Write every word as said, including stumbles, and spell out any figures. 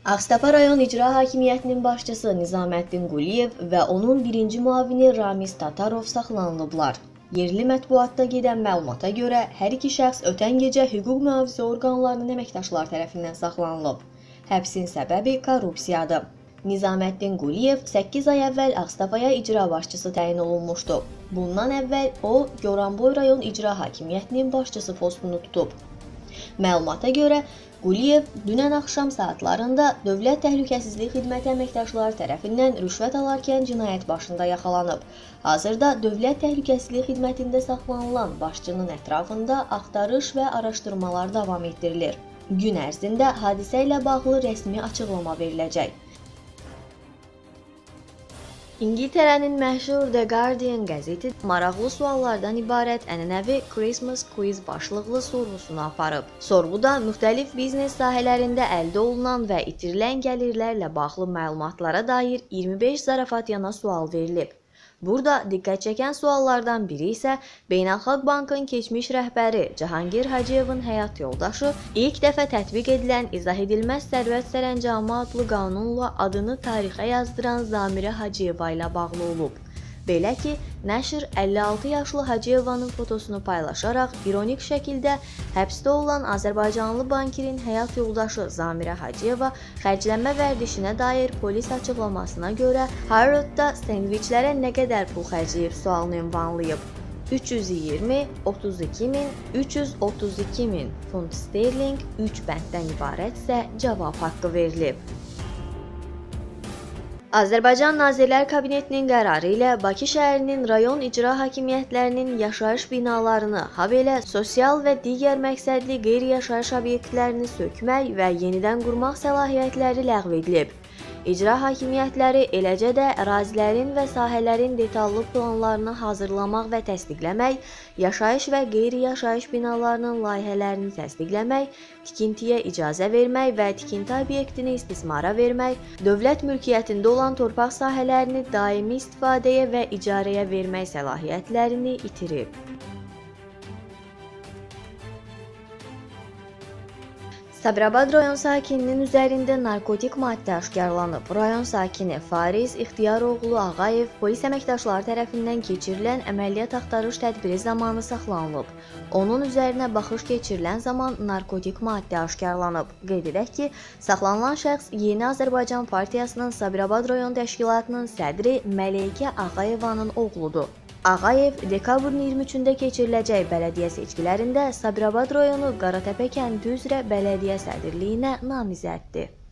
Ağstafa rayon İcra Hakimiyyətinin başçısı Nizaməddin Quliyev və onun birinci müavini Ramiz Tatarov saxlanılıblar. Yerli mətbuatda gedən məlumata görə, hər iki şəxs ötən gecə hüquq mühafizə orqanlarının əməkdaşları tərəfindən saxlanılıb. Həbsin səbəbi korrupsiyadır. Nizaməddin Quliyev səkkiz ay əvvəl Ağstafaya icra başçısı təyin olunmuşdu. Bundan əvvəl o, Goranboy rayon İcra Hakimiyyətinin başçısı postunu tutub. Məlumata görə, Quliyev dünən axşam saatlarında Dövlət Təhlükəsizlik Xidməti əməkdaşları tərəfindən rüşvət alarkən cinayət başında yaxalanıb. Hazırda Dövlət Təhlükəsizlik Xidmətində saxlanılan başçının ətrafında axtarış və araşdırmalar davam etdirilir. Gün ərzində hadisə ilə bağlı rəsmi açıqlama veriləcək. İngiltərənin məşhur The Guardian qəzeti maraqlı suallardan ibarət ənənəvi Christmas Quiz başlıqlı sorğusunu aparıb. Sorğuda müxtəlif biznes sahələrində əldə olunan və itirilən gəlirlərlə bağlı məlumatlara dair iyirmi beş zarafatyana sual verilib. Burada diqqət çəkən suallardan biri isə Beynəlxalq Bankın keçmiş rəhbəri Cahangir Hacıyevin həyat yoldaşı ilk dəfə tətbiq edilən İzah edilməz sərvət sərəncamı adlı qanunla adını tarixə yazdıran Zamirə Hacıyeva ilə bağlı olub. Belə ki, nəşr əlli altı yaşlı Hacıyevanın fotosunu paylaşaraq ironik şəkildə həbsdə olan Azərbaycanlı bankirin həyat yoldaşı Zamirə Hacıyeva xərclənmə vərdişinə dair polis açıqlamasına görə Harrodda sendviçlərə nə qədər pul xərcləyib sualını ünvanlayıb. üç yüz iyirmi, otuz iki min, üç yüz otuz iki min funt sterling üç bənddən ibarətsə cavab haqqı verilib. Azərbaycan Nazirlər Kabinetinin qərarı ilə Bakı şəhərinin rayon icra hakimiyyətlərinin yaşayış binalarını, habelə sosial və digər məqsədli qeyri-yaşayış obyektlərini sökmək və yenidən qurmaq səlahiyyətləri ləğv edilib. İcra hakimiyyətləri eləcə də ərazilərin və sahələrin detallı planlarını hazırlamaq və təsdiqləmək, yaşayış və qeyri-yaşayış binalarının layihələrini təsdiqləmək, tikintiyə icazə vermək və tikinti obyektini istismara vermək, dövlət mülkiyyətində olan torpaq sahələrini daimi istifadəyə və icarəyə vermək səlahiyyətlərini itirib. Sabirabad rayon sakininin üzərində narkotik maddə aşkarlanıb. Rayon sakini Fariz İxtiyaroğlu Ağayev polis əməkdaşları tərəfindən keçirilən əməliyyat axtarış tədbiri zamanı saxlanılıb. Onun üzərinə baxış keçirilən zaman narkotik maddə aşkarlanıb. Qeyd edək ki, saxlanılan şəxs Yeni Azərbaycan Partiyasının Sabirabad rayon təşkilatının sədri Məleykə Ağayevanın oğludur. Ağayev dekabrın iyirmi üçündə keçiriləcək bələdiyyə seçkilərində Sabirabad rayonu Qaratəpə kəndi üzrə bələdiyyə sədrliyinə namizəddir.